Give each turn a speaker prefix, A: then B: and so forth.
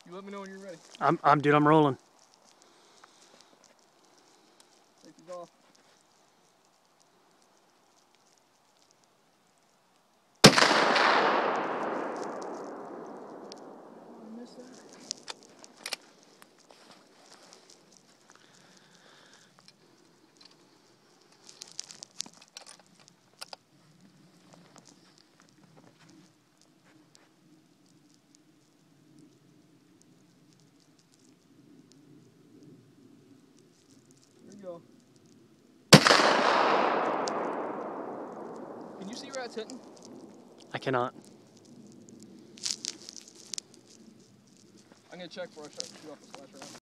A: You let me know when you're ready.
B: Dude, I'm rolling.
A: Safety's off. Oh, I missed that. There you go. Can you see where that's hitting?
B: I cannot.
A: I'm gonna check before I start to shoot off this last round.